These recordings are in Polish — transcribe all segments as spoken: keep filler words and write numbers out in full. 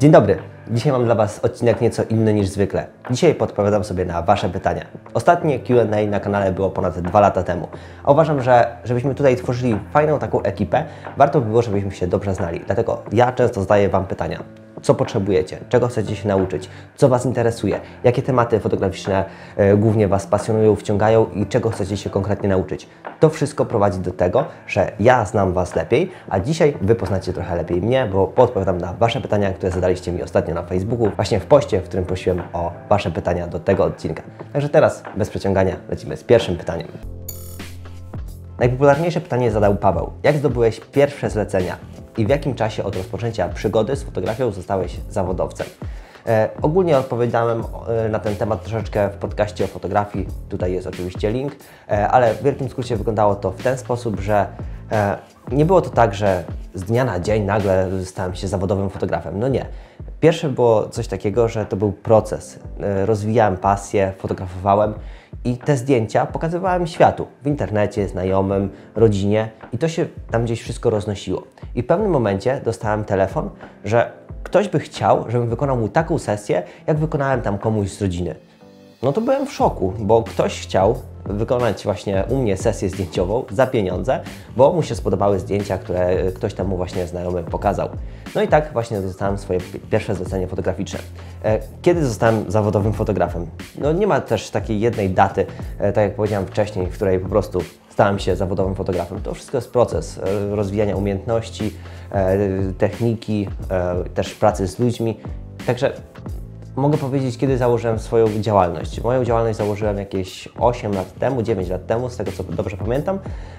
Dzień dobry. Dzisiaj mam dla Was odcinek nieco inny niż zwykle. Dzisiaj podpowiadam sobie na Wasze pytania. Ostatnie Q and A na kanale było ponad dwa lata temu, a uważam, że żebyśmy tutaj tworzyli fajną taką ekipę, warto by było, żebyśmy się dobrze znali. Dlatego ja często zadaję Wam pytania. Co potrzebujecie? Czego chcecie się nauczyć? Co Was interesuje? Jakie tematy fotograficzne e, głównie Was pasjonują, wciągają i czego chcecie się konkretnie nauczyć? To wszystko prowadzi do tego, że ja znam Was lepiej, a dzisiaj Wy poznacie trochę lepiej mnie, bo podpowiadam na Wasze pytania, które zadaliście mi ostatnio na Facebooku, właśnie w poście, w którym prosiłem o Wasze pytania do tego odcinka. Także teraz, bez przeciągania, lecimy z pierwszym pytaniem. Najpopularniejsze pytanie zadał Paweł. Jak zdobyłeś pierwsze zlecenia? I w jakim czasie od rozpoczęcia przygody z fotografią zostałeś zawodowcem? E, ogólnie odpowiedziałem e, na ten temat troszeczkę w podcaście o fotografii, tutaj jest oczywiście link, e, ale w wielkim skrócie wyglądało to w ten sposób, że e, nie było to tak, że z dnia na dzień nagle stałem się zawodowym fotografem. No nie. Pierwsze było coś takiego, że to był proces. E, rozwijałem pasję, fotografowałem i te zdjęcia pokazywałem światu, w internecie, znajomym, rodzinie i to się tam gdzieś wszystko roznosiło. I w pewnym momencie dostałem telefon, że ktoś by chciał, żebym wykonał mu taką sesję, jak wykonałem tam komuś z rodziny. No to byłem w szoku, bo ktoś chciał wykonać właśnie u mnie sesję zdjęciową za pieniądze, bo mu się spodobały zdjęcia, które ktoś tam mu właśnie znajomy pokazał. No i tak właśnie dostałem swoje pierwsze zlecenie fotograficzne. Kiedy zostałem zawodowym fotografem? No nie ma też takiej jednej daty, tak jak powiedziałem wcześniej, w której po prostu stałem się zawodowym fotografem. To wszystko jest proces rozwijania umiejętności, techniki, też pracy z ludźmi. Także mogę powiedzieć, kiedy założyłem swoją działalność. Moją działalność założyłem jakieś osiem lat temu, dziewięć lat temu, z tego co dobrze pamiętam.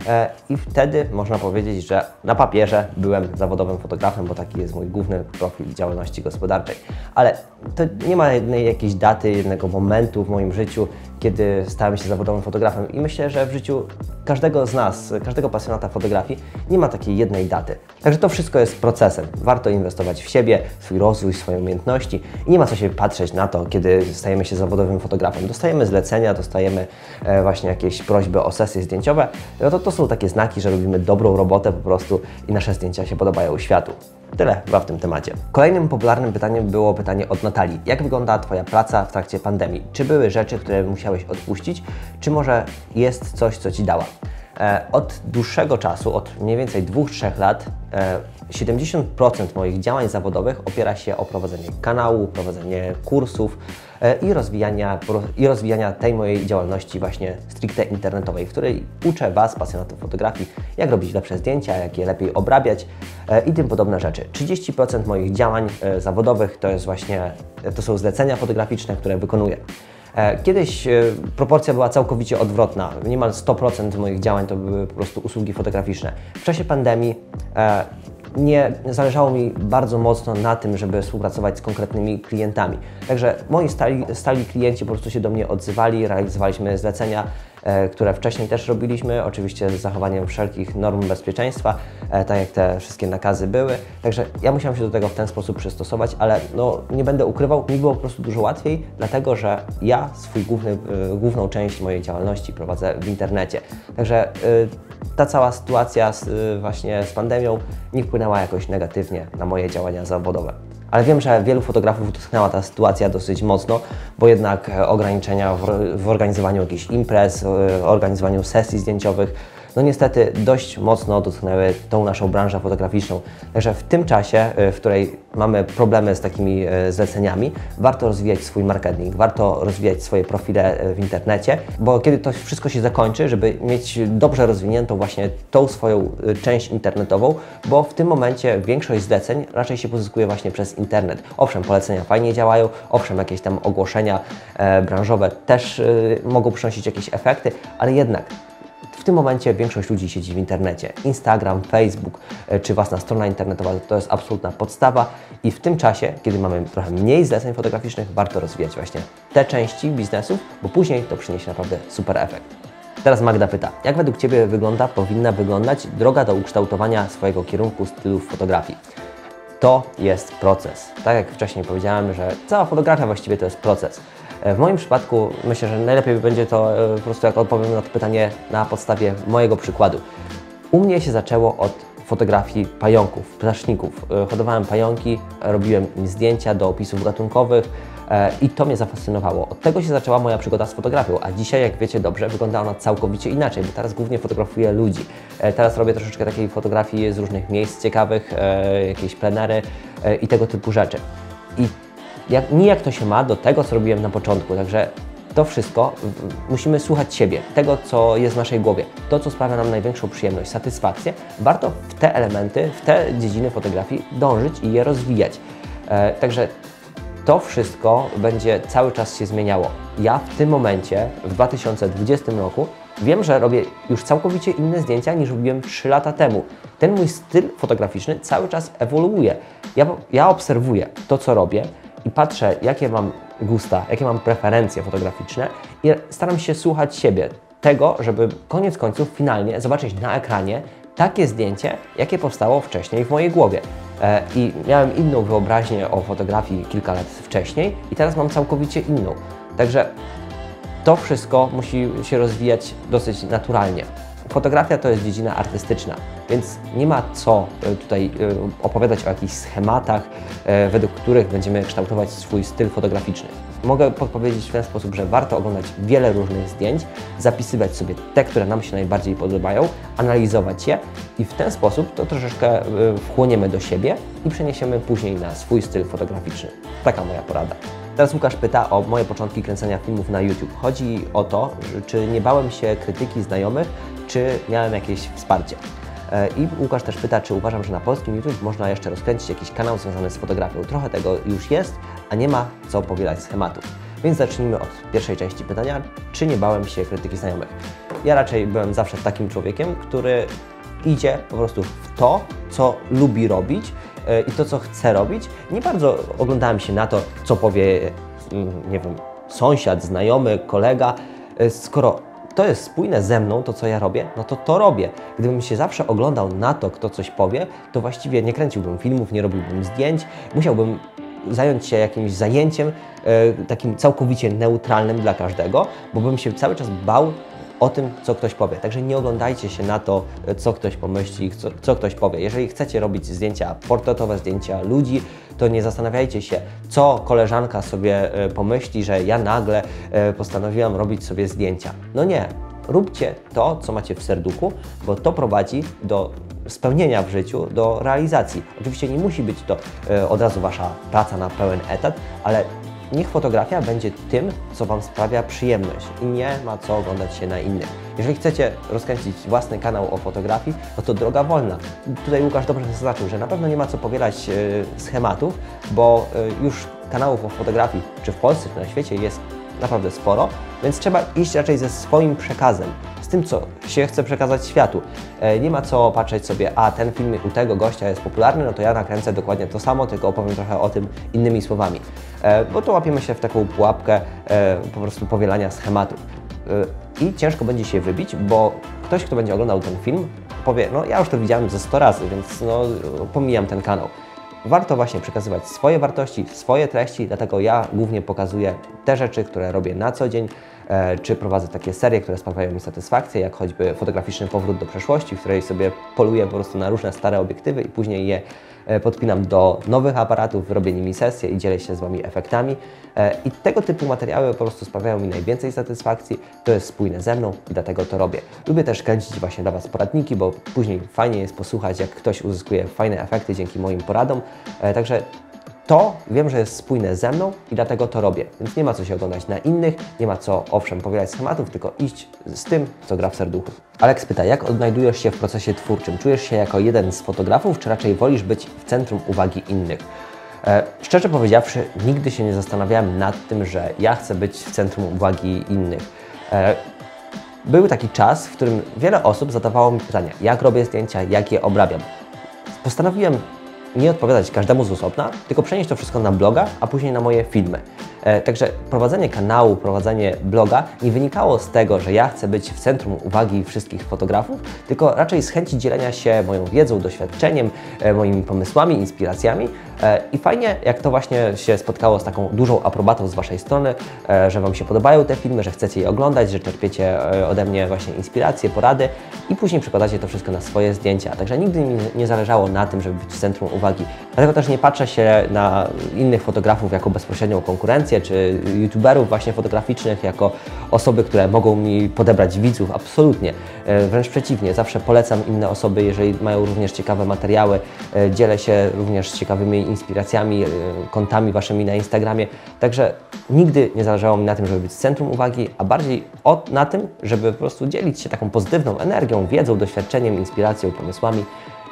I wtedy można powiedzieć, że na papierze byłem zawodowym fotografem, bo taki jest mój główny profil działalności gospodarczej. Ale to nie ma jednej jakiejś daty, jednego momentu w moim życiu, kiedy stałem się zawodowym fotografem i myślę, że w życiu każdego z nas, każdego pasjonata fotografii nie ma takiej jednej daty. Także to wszystko jest procesem. Warto inwestować w siebie, w swój rozwój, w swoje umiejętności i nie ma co się patrzeć na to, kiedy stajemy się zawodowym fotografem. Dostajemy zlecenia, dostajemy e, właśnie jakieś prośby o sesje zdjęciowe. No to, to są takie znaki, że robimy dobrą robotę po prostu i nasze zdjęcia się podobają światu. Tyle chyba w tym temacie. Kolejnym popularnym pytaniem było pytanie od Natalii. Jak wygląda Twoja praca w trakcie pandemii? Czy były rzeczy, które musiałeś odpuścić, czy może jest coś, co Ci dała? E, od dłuższego czasu, od mniej więcej dwóch trzech lat, e, siedemdziesiąt procent moich działań zawodowych opiera się o prowadzenie kanału, prowadzenie kursów e, i, rozwijania, i rozwijania tej mojej działalności właśnie stricte internetowej, w której uczę Was, pasjonatów fotografii, jak robić lepsze zdjęcia, jak je lepiej obrabiać e, i tym podobne rzeczy. trzydzieści procent moich działań e, zawodowych to jest właśnie, to są zlecenia fotograficzne, które wykonuję. Kiedyś proporcja była całkowicie odwrotna. Niemal sto procent moich działań to były po prostu usługi fotograficzne. W czasie pandemii nie zależało mi bardzo mocno na tym, żeby współpracować z konkretnymi klientami. Także moi stali, stali klienci po prostu się do mnie odzywali, realizowaliśmy zlecenia, e, które wcześniej też robiliśmy, oczywiście z zachowaniem wszelkich norm bezpieczeństwa, e, tak jak te wszystkie nakazy były. Także ja musiałem się do tego w ten sposób przystosować, ale no, nie będę ukrywał, mi było po prostu dużo łatwiej, dlatego że ja swój główny, e, główną część mojej działalności prowadzę w internecie. Także e, ta cała sytuacja z, właśnie z pandemią nie wpłynęła jakoś negatywnie na moje działania zawodowe. Ale wiem, że wielu fotografów dotknęła ta sytuacja dosyć mocno, bo jednak ograniczenia w, w organizowaniu jakichś imprez, organizowaniu sesji zdjęciowych, no niestety dość mocno dotknęły tą naszą branżę fotograficzną. Także w tym czasie, w której mamy problemy z takimi zleceniami, warto rozwijać swój marketing, warto rozwijać swoje profile w internecie, bo kiedy to wszystko się zakończy, żeby mieć dobrze rozwiniętą właśnie tą swoją część internetową, bo w tym momencie większość zleceń raczej się pozyskuje właśnie przez internet. Owszem, polecenia fajnie działają, owszem, jakieś tam ogłoszenia e, branżowe też e, mogą przynosić jakieś efekty, ale jednak w tym momencie większość ludzi siedzi w internecie. Instagram, Facebook czy własna strona internetowa to jest absolutna podstawa i w tym czasie, kiedy mamy trochę mniej zleceń fotograficznych, warto rozwijać właśnie te części biznesów, bo później to przyniesie naprawdę super efekt. Teraz Magda pyta, jak według Ciebie wygląda, powinna wyglądać droga do ukształtowania swojego kierunku stylu fotografii? To jest proces. Tak jak wcześniej powiedziałem, że cała fotografia właściwie to jest proces. W moim przypadku myślę, że najlepiej będzie to po prostu jak odpowiem na to pytanie na podstawie mojego przykładu. U mnie się zaczęło od fotografii pająków, ptaszników. Hodowałem pająki, robiłem im zdjęcia do opisów gatunkowych i to mnie zafascynowało. Od tego się zaczęła moja przygoda z fotografią, a dzisiaj, jak wiecie dobrze, wygląda ona całkowicie inaczej, bo teraz głównie fotografuję ludzi. Teraz robię troszeczkę takiej fotografii z różnych miejsc ciekawych, jakieś plenery i tego typu rzeczy. I jak, nijak to się ma do tego, co robiłem na początku, także to wszystko musimy słuchać siebie, tego, co jest w naszej głowie, to, co sprawia nam największą przyjemność, satysfakcję. Warto w te elementy, w te dziedziny fotografii dążyć i je rozwijać. E, także to wszystko będzie cały czas się zmieniało. Ja w tym momencie, w dwa tysiące dwudziestym roku, wiem, że robię już całkowicie inne zdjęcia niż robiłem trzy lata temu. Ten mój styl fotograficzny cały czas ewoluuje. Ja, ja obserwuję to, co robię i patrzę, jakie mam gusta, jakie mam preferencje fotograficzne i staram się słuchać siebie, tego, żeby koniec końców finalnie zobaczyć na ekranie takie zdjęcie, jakie powstało wcześniej w mojej głowie. E, I miałem inną wyobraźnię o fotografii kilka lat wcześniej i teraz mam całkowicie inną. Także to wszystko musi się rozwijać dosyć naturalnie. Fotografia to jest dziedzina artystyczna, więc nie ma co tutaj opowiadać o jakichś schematach, według których będziemy kształtować swój styl fotograficzny. Mogę podpowiedzieć w ten sposób, że warto oglądać wiele różnych zdjęć, zapisywać sobie te, które nam się najbardziej podobają, analizować je i w ten sposób to troszeczkę wchłoniemy do siebie i przeniesiemy później na swój styl fotograficzny. Taka moja porada. Teraz Łukasz pyta o moje początki kręcenia filmów na YouTube. Chodzi o to, czy nie bałem się krytyki znajomych, czy miałem jakieś wsparcie. I Łukasz też pyta, czy uważam, że na polskim YouTube można jeszcze rozkręcić jakiś kanał związany z fotografią. Trochę tego już jest, a nie ma co powielać schematów. Więc zacznijmy od pierwszej części pytania, czy nie bałem się krytyki znajomych. Ja raczej byłem zawsze takim człowiekiem, który idzie po prostu w to, co lubi robić i to, co chce robić. Nie bardzo oglądałem się na to, co powie, nie wiem, sąsiad, znajomy, kolega. Skoro to jest spójne ze mną, to co ja robię, no to to robię. Gdybym się zawsze oglądał na to, kto coś powie, to właściwie nie kręciłbym filmów, nie robiłbym zdjęć, musiałbym zająć się jakimś zajęciem e, takim całkowicie neutralnym dla każdego, bo bym się cały czas bał o tym, co ktoś powie. Także nie oglądajcie się na to, co ktoś pomyśli, co, co ktoś powie. Jeżeli chcecie robić zdjęcia portretowe, zdjęcia ludzi, to nie zastanawiajcie się, co koleżanka sobie pomyśli, że ja nagle postanowiłam robić sobie zdjęcia. No nie. Róbcie to, co macie w serduchu, bo to prowadzi do spełnienia w życiu, do realizacji. Oczywiście nie musi być to od razu Wasza praca na pełen etat, ale niech fotografia będzie tym, co Wam sprawia przyjemność i nie ma co oglądać się na innych. Jeżeli chcecie rozkręcić własny kanał o fotografii, no to droga wolna. Tutaj Łukasz dobrze zaznaczył, że na pewno nie ma co powielać yy, schematów, bo yy, już kanałów o fotografii, czy w Polsce, czy na świecie jest naprawdę sporo, więc trzeba iść raczej ze swoim przekazem, z tym, co się chce przekazać światu. E, nie ma co patrzeć sobie, a ten film u tego gościa jest popularny, no to ja nakręcę dokładnie to samo, tylko opowiem trochę o tym innymi słowami. E, bo to łapiemy się w taką pułapkę e, po prostu powielania schematów. E, I ciężko będzie się wybić, bo ktoś, kto będzie oglądał ten film, powie, no ja już to widziałem ze sto razy, więc no pomijam ten kanał. Warto właśnie przekazywać swoje wartości, swoje treści, dlatego ja głównie pokazuję te rzeczy, które robię na co dzień, e, czy prowadzę takie serie, które sprawiają mi satysfakcję, jak choćby fotograficzny powrót do przeszłości, w której sobie poluję po prostu na różne stare obiektywy i później je e, podpinam do nowych aparatów, robię nimi sesje i dzielę się z Wami efektami. E, I tego typu materiały po prostu sprawiają mi najwięcej satysfakcji, to jest spójne ze mną i dlatego to robię. Lubię też kręcić właśnie dla Was poradniki, bo później fajnie jest posłuchać, jak ktoś uzyskuje fajne efekty dzięki moim poradom. E, także to wiem, że jest spójne ze mną i dlatego to robię. Więc nie ma co się oglądać na innych, nie ma co owszem powielać schematów, tylko iść z tym, co gra w serduchu. Alex pyta, jak odnajdujesz się w procesie twórczym? Czujesz się jako jeden z fotografów, czy raczej wolisz być w centrum uwagi innych? E, szczerze powiedziawszy, nigdy się nie zastanawiałem nad tym, że ja chcę być w centrum uwagi innych. E, był taki czas, w którym wiele osób zadawało mi pytania, jak robię zdjęcia, jak je obrabiam. Postanowiłem nie odpowiadać każdemu z osobna, tylko przenieść to wszystko na bloga, a później na moje filmy. E, także prowadzenie kanału, prowadzenie bloga nie wynikało z tego, że ja chcę być w centrum uwagi wszystkich fotografów, tylko raczej z chęci dzielenia się moją wiedzą, doświadczeniem, e, moimi pomysłami, inspiracjami. E, I fajnie, jak to właśnie się spotkało z taką dużą aprobatą z Waszej strony, e, że Wam się podobają te filmy, że chcecie je oglądać, że czerpiecie e, ode mnie właśnie inspiracje, porady i później przekładacie to wszystko na swoje zdjęcia. Także nigdy mi nie zależało na tym, żeby być w centrum uwagi. Dlatego też nie patrzę się na innych fotografów jako bezpośrednią konkurencję, czy youtuberów właśnie fotograficznych jako osoby, które mogą mi podebrać widzów. Absolutnie. E, wręcz przeciwnie. Zawsze polecam inne osoby, jeżeli mają również ciekawe materiały. E, dzielę się również ciekawymi inspiracjami, e, kontami Waszymi na Instagramie. Także nigdy nie zależało mi na tym, żeby być w centrum uwagi, a bardziej od, na tym, żeby po prostu dzielić się taką pozytywną energią, wiedzą, doświadczeniem, inspiracją, pomysłami.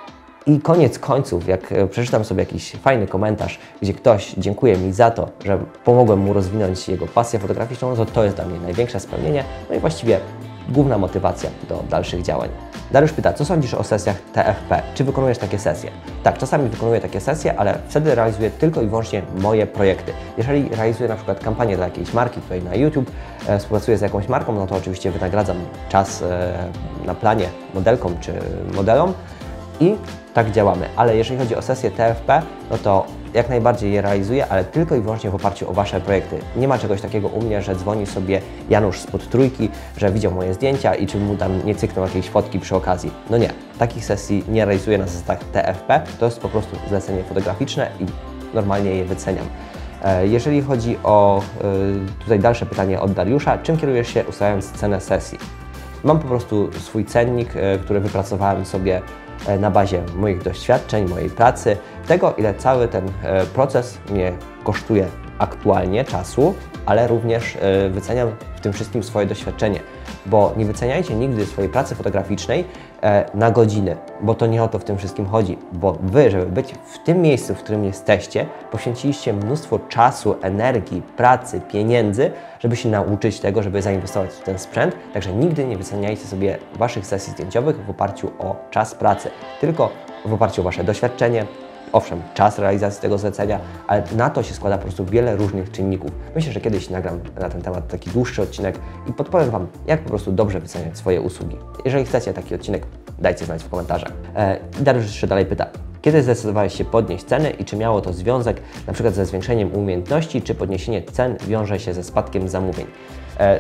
I koniec końców, jak przeczytam sobie jakiś fajny komentarz, gdzie ktoś dziękuje mi za to, że pomogłem mu rozwinąć jego pasję fotograficzną, no to to jest dla mnie największe spełnienie, no i właściwie główna motywacja do dalszych działań. Dariusz pyta, co sądzisz o sesjach T F P? Czy wykonujesz takie sesje? Tak, czasami wykonuję takie sesje, ale wtedy realizuję tylko i wyłącznie moje projekty. Jeżeli realizuję na przykład kampanię dla jakiejś marki tutaj na YouTube, e, współpracuję z jakąś marką, no to oczywiście wynagradzam czas e, na planie modelkom czy modelom, i tak działamy. Ale jeżeli chodzi o sesję T F P, no to jak najbardziej je realizuję, ale tylko i wyłącznie w oparciu o Wasze projekty. Nie ma czegoś takiego u mnie, że dzwoni sobie Janusz spod trójki, że widział moje zdjęcia i czy mu tam nie cyknął jakiejś fotki przy okazji. No nie, takich sesji nie realizuję na zasadach T F P, to jest po prostu zlecenie fotograficzne i normalnie je wyceniam. Jeżeli chodzi o tutaj dalsze pytanie od Dariusza, czym kierujesz się ustalając cenę sesji? Mam po prostu swój cennik, który wypracowałem sobie na bazie moich doświadczeń, mojej pracy, tego ile cały ten proces mnie kosztuje aktualnie czasu, ale również wyceniam w tym wszystkim swoje doświadczenie, bo nie wyceniajcie nigdy swojej pracy fotograficznej na godziny, bo to nie o to w tym wszystkim chodzi, bo Wy, żeby być w tym miejscu, w którym jesteście, poświęciliście mnóstwo czasu, energii, pracy, pieniędzy, żeby się nauczyć tego, żeby zainwestować w ten sprzęt, także nigdy nie wyceniajcie sobie Waszych sesji zdjęciowych w oparciu o czas pracy, tylko w oparciu o Wasze doświadczenie. Owszem, czas realizacji tego zlecenia, ale na to się składa po prostu wiele różnych czynników. Myślę, że kiedyś nagram na ten temat taki dłuższy odcinek i podpowiem Wam, jak po prostu dobrze wyceniać swoje usługi. Jeżeli chcecie taki odcinek, dajcie znać w komentarzach. E, Dariusz jeszcze dalej pyta, kiedy zdecydowałeś się podnieść ceny i czy miało to związek na przykład ze zwiększeniem umiejętności, czy podniesienie cen wiąże się ze spadkiem zamówień? E,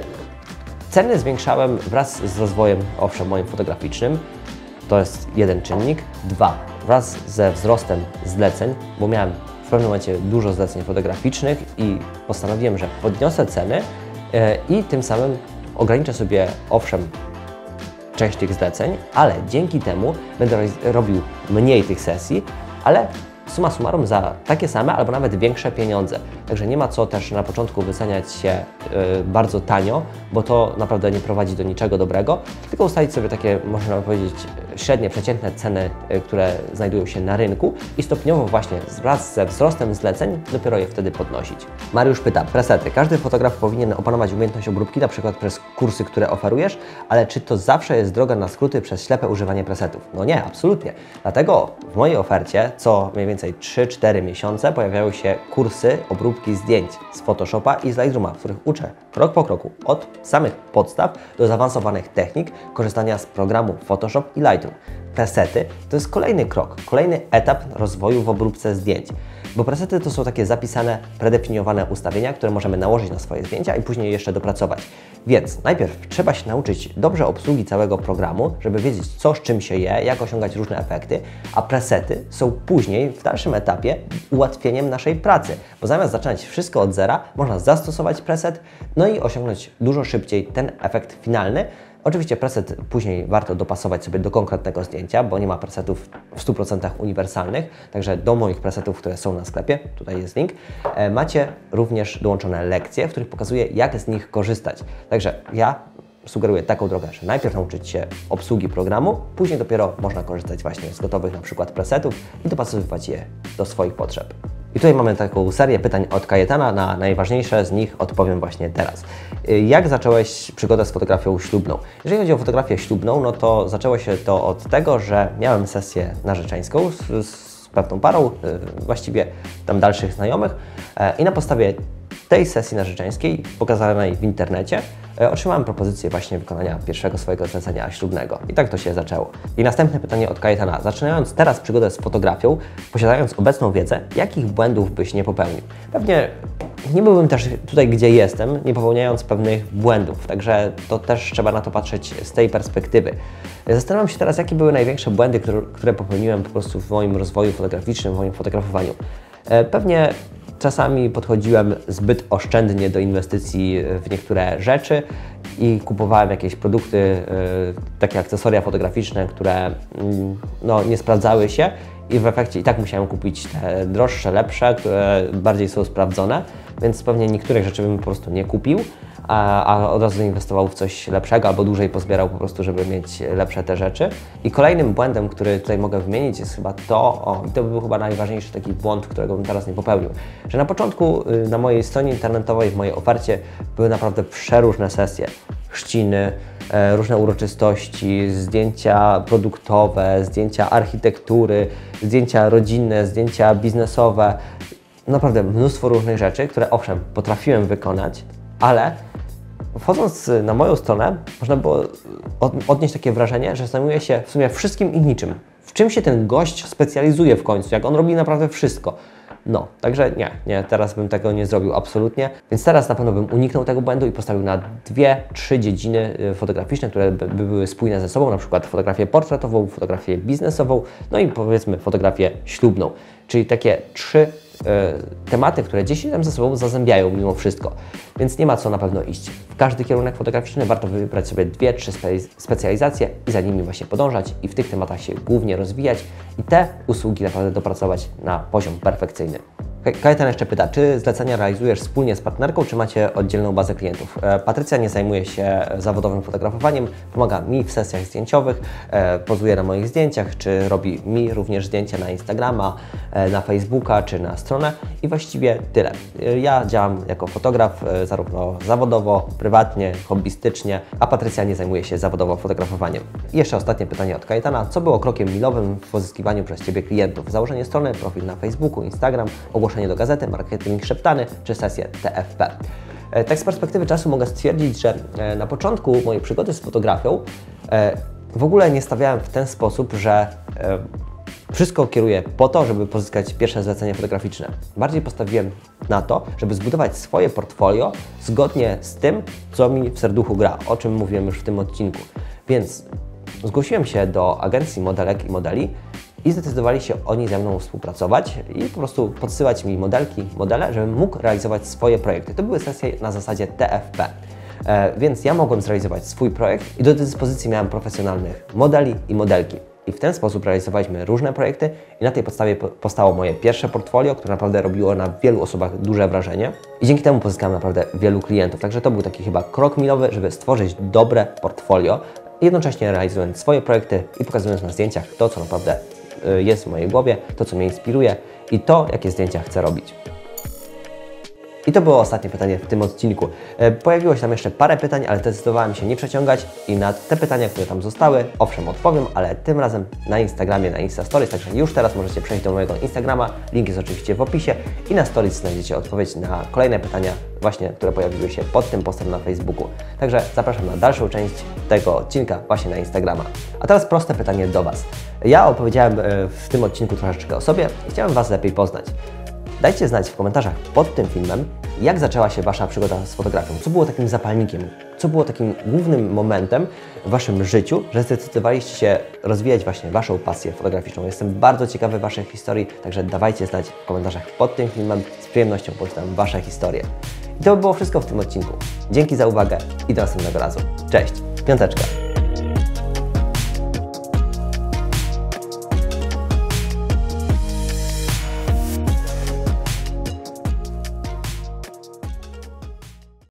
ceny zwiększałem wraz z rozwojem, owszem, moim fotograficznym. To jest jeden czynnik. Dwa, wraz ze wzrostem zleceń, bo miałem w pewnym momencie dużo zleceń fotograficznych i postanowiłem, że podniosę ceny yy, i tym samym ograniczę sobie, owszem, część tych zleceń, ale dzięki temu będę robił mniej tych sesji, ale summa summarum za takie same albo nawet większe pieniądze. Także nie ma co też na początku wyceniać się y, bardzo tanio, bo to naprawdę nie prowadzi do niczego dobrego, tylko ustalić sobie takie, można powiedzieć, średnie, przeciętne ceny, y, które znajdują się na rynku i stopniowo właśnie wraz ze wzrostem zleceń dopiero je wtedy podnosić. Mariusz pyta, presety. Każdy fotograf powinien opanować umiejętność obróbki, na przykład przez kursy, które oferujesz, ale czy to zawsze jest droga na skróty przez ślepe używanie presetów? No nie, absolutnie. Dlatego w mojej ofercie co mniej więcej trzy cztery miesiące pojawiają się kursy obróbki zdjęć z Photoshopa i z Lightrooma, w których uczę krok po kroku od samych podstaw do zaawansowanych technik korzystania z programu Photoshop i Lightroom. Presety to jest kolejny krok, kolejny etap rozwoju w obróbce zdjęć, bo presety to są takie zapisane, predefiniowane ustawienia, które możemy nałożyć na swoje zdjęcia i później jeszcze dopracować. Więc najpierw trzeba się nauczyć dobrze obsługi całego programu, żeby wiedzieć, co z czym się je, jak osiągać różne efekty, a presety są później w dalszym etapie ułatwieniem naszej pracy, bo zamiast zaczynać wszystko od zera, można zastosować preset, no i osiągnąć dużo szybciej ten efekt finalny. Oczywiście preset później warto dopasować sobie do konkretnego zdjęcia, bo nie ma presetów w stu procentach uniwersalnych, także do moich presetów, które są na sklepie, tutaj jest link, macie również dołączone lekcje, w których pokazuję, jak z nich korzystać. Także ja sugeruję taką drogę, że najpierw nauczyć się obsługi programu, później dopiero można korzystać właśnie z gotowych na przykład presetów i dopasowywać je do swoich potrzeb. I tutaj mamy taką serię pytań od Kajetana, na najważniejsze z nich odpowiem właśnie teraz. Jak zacząłeś przygodę z fotografią ślubną? Jeżeli chodzi o fotografię ślubną, no to zaczęło się to od tego, że miałem sesję narzeczeńską z, z pewną parą, właściwie tam dalszych znajomych i na podstawie tej sesji narzeczeńskiej, pokazanej w internecie, otrzymałem propozycję właśnie wykonania pierwszego swojego zlecenia ślubnego. I tak to się zaczęło. I następne pytanie od Kajetana. Zaczynając teraz przygodę z fotografią, posiadając obecną wiedzę, jakich błędów byś nie popełnił? Pewnie nie byłbym też tutaj, gdzie jestem, nie popełniając pewnych błędów. Także to też trzeba na to patrzeć z tej perspektywy. Zastanawiam się teraz, jakie były największe błędy, które, które popełniłem po prostu w moim rozwoju fotograficznym, w moim fotografowaniu. Pewnie czasami podchodziłem zbyt oszczędnie do inwestycji w niektóre rzeczy i kupowałem jakieś produkty, yy, takie akcesoria fotograficzne, które yy, no, nie sprawdzały się i w efekcie i tak musiałem kupić te droższe, lepsze, które bardziej są sprawdzone, więc pewnie niektórych rzeczy bym po prostu nie kupił, a, a od razu inwestował w coś lepszego albo dłużej pozbierał po prostu, żeby mieć lepsze te rzeczy. I kolejnym błędem, który tutaj mogę wymienić, jest chyba to, o, i to by był chyba najważniejszy taki błąd, którego bym teraz nie popełnił, że na początku y, na mojej stronie internetowej, w mojej ofercie były naprawdę przeróżne sesje, chrzciny, e, różne uroczystości, zdjęcia produktowe, zdjęcia architektury, zdjęcia rodzinne, zdjęcia biznesowe, naprawdę mnóstwo różnych rzeczy, które owszem potrafiłem wykonać, ale wchodząc na moją stronę, można było odnieść takie wrażenie, że zajmuje się w sumie wszystkim i niczym. W czym się ten gość specjalizuje w końcu, jak on robi naprawdę wszystko. No, także nie, nie, teraz bym tego nie zrobił absolutnie, więc teraz na pewno bym uniknął tego błędu i postawił na dwie, trzy dziedziny fotograficzne, które by, by były spójne ze sobą, na przykład fotografię portretową, fotografię biznesową, no i powiedzmy fotografię ślubną, czyli takie trzy tematy, które gdzieś tam ze sobą zazębiają mimo wszystko, więc nie ma co na pewno iść w każdy kierunek fotograficzny, warto wybrać sobie dwie, trzy spe specjalizacje i za nimi właśnie podążać i w tych tematach się głównie rozwijać i te usługi naprawdę dopracować na poziom perfekcyjny. Kajetan jeszcze pyta, czy zlecenia realizujesz wspólnie z partnerką, czy macie oddzielną bazę klientów? Patrycja nie zajmuje się zawodowym fotografowaniem, pomaga mi w sesjach zdjęciowych, pozuje na moich zdjęciach, czy robi mi również zdjęcia na Instagrama, na Facebooka, czy na stronę i właściwie tyle. Ja działam jako fotograf zarówno zawodowo, prywatnie, hobbystycznie, a Patrycja nie zajmuje się zawodowo fotografowaniem. I jeszcze ostatnie pytanie od Kajetana, co było krokiem milowym w pozyskiwaniu przez Ciebie klientów? Założenie strony, profil na Facebooku, Instagram, ogłoszenie do gazety, marketing szeptany czy sesję T F P. Tak z perspektywy czasu mogę stwierdzić, że na początku mojej przygody z fotografią w ogóle nie stawiałem w ten sposób, że wszystko kieruję po to, żeby pozyskać pierwsze zlecenie fotograficzne. Bardziej postawiłem na to, żeby zbudować swoje portfolio zgodnie z tym, co mi w serduchu gra, o czym mówiłem już w tym odcinku. Więc zgłosiłem się do agencji modelek i modeli i zdecydowali się oni ze mną współpracować i po prostu podsyłać mi modelki, modele, żebym mógł realizować swoje projekty. To były sesje na zasadzie T F P, e, więc ja mogłem zrealizować swój projekt i do dyspozycji miałem profesjonalnych modeli i modelki. I w ten sposób realizowaliśmy różne projekty i na tej podstawie powstało moje pierwsze portfolio, które naprawdę robiło na wielu osobach duże wrażenie i dzięki temu pozyskałem naprawdę wielu klientów. Także to był taki chyba krok milowy, żeby stworzyć dobre portfolio, jednocześnie realizując swoje projekty i pokazując na zdjęciach to, co naprawdę jest w mojej głowie, to, co mnie inspiruje i to, jakie zdjęcia chcę robić. I to było ostatnie pytanie w tym odcinku. Pojawiło się tam jeszcze parę pytań, ale zdecydowałem się nie przeciągać i na te pytania, które tam zostały, owszem odpowiem, ale tym razem na Instagramie, na Insta Stories, także już teraz możecie przejść do mojego Instagrama, link jest oczywiście w opisie i na Stories znajdziecie odpowiedź na kolejne pytania właśnie, które pojawiły się pod tym postem na Facebooku. Także zapraszam na dalszą część tego odcinka właśnie na Instagrama. A teraz proste pytanie do Was. Ja opowiedziałem w tym odcinku troszeczkę o sobie i chciałem Was lepiej poznać. Dajcie znać w komentarzach pod tym filmem, jak zaczęła się Wasza przygoda z fotografią, co było takim zapalnikiem, co było takim głównym momentem w Waszym życiu, że zdecydowaliście się rozwijać właśnie Waszą pasję fotograficzną. Jestem bardzo ciekawy Waszych historii, także dawajcie znać w komentarzach pod tym filmem, z przyjemnością poczytam Wasze historie. I to by było wszystko w tym odcinku. Dzięki za uwagę i do następnego razu. Cześć, piąteczka!